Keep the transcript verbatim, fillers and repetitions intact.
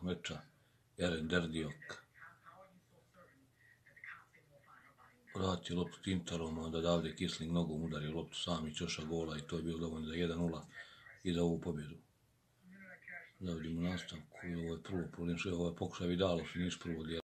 meča, Eren Derdiok. Vratio loptu Tintarom, onda Davide Kisling nogom udario loptu sam i čoša gola i to je bilo dovoljno za jedan nula i za ovu pobjedu. Da vidimo nastavku, ovo je prvo, ovo je pokušaj Vidala, što nisu prvo dijelo.